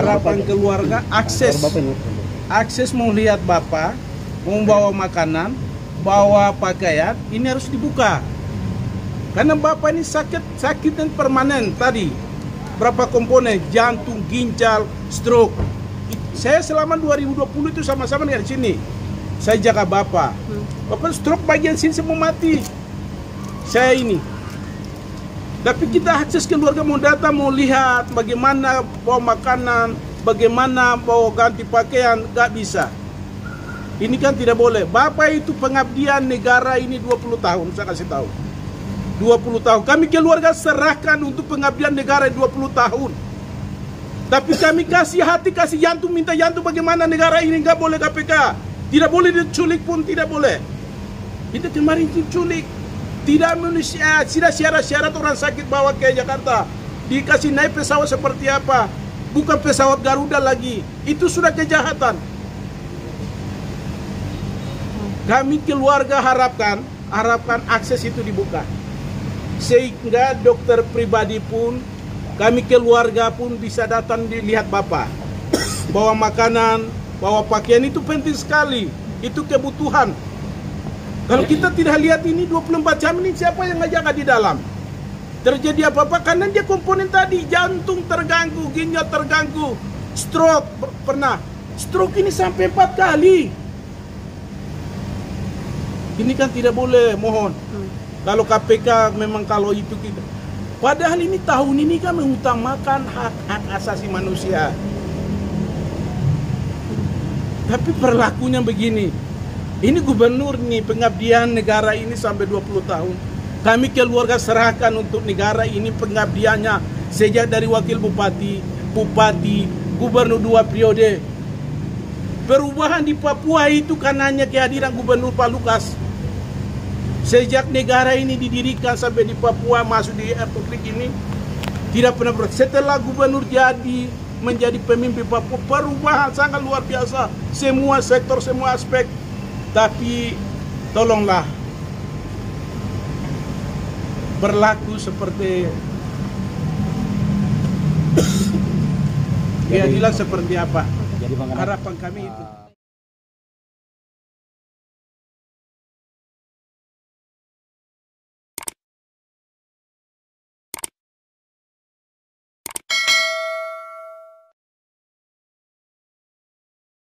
harapan keluarga akses mau lihat Bapak, mau bawa makanan, bawa pakaian, ini harus dibuka. Karena Bapak ini sakit dan permanen tadi. Berapa komponen, jantung, ginjal, stroke. Saya selama 2020 itu sama-sama di sini. Saya jaga Bapak. Bapak stroke bagian sini semua mati. Saya ini. Tapi kita akses keluarga mau datang, mau lihat bagaimana bawa makanan, bagaimana bawa ganti pakaian, gak bisa. Ini kan tidak boleh. Bapak itu pengabdian negara ini 20 tahun, saya kasih tahu. 20 tahun. Kami keluarga serahkan untuk pengabdian negara 20 tahun. Tapi kami kasih hati, kasih jantung, minta jantung bagaimana negara ini gak boleh KPK. Tidak boleh diculik pun tidak boleh. Kita kemarin diculik. Tidak manusia, tidak syarat-syarat orang sakit bawa ke Jakarta. Dikasih naik pesawat seperti apa? Bukan pesawat Garuda lagi. Itu sudah kejahatan. Kami keluarga harapkan akses itu dibuka. Sehingga dokter pribadi pun, kami keluarga pun bisa datang dilihat Bapak. Bawa makanan, bawa pakaian itu penting sekali. Itu kebutuhan. Kalau kita tidak lihat ini 24 jam ini siapa yang ngajaga di dalam? Terjadi apa-apa karena dia komponen tadi, jantung terganggu, ginjal terganggu, stroke pernah. Stroke ini sampai 4 kali. Ini kan tidak boleh, mohon. Kalau KPK memang kalau itu kita. Padahal ini tahun ini kan mengutamakan hak asasi manusia. Tapi perlakunya begini. Ini gubernur nih, pengabdian negara ini sampai 20 tahun. Kami keluarga serahkan untuk negara ini pengabdiannya sejak dari wakil bupati, gubernur 2 periode. Perubahan di Papua itu karenanya kehadiran gubernur Pak Lukas. Sejak negara ini didirikan sampai di Papua masuk di republik ini tidak pernah setelah gubernur menjadi pemimpin Papua, perubahan sangat luar biasa. Semua sektor, semua aspek. Tapi tolonglah berlaku seperti keadilan seperti apa harapan kami itu.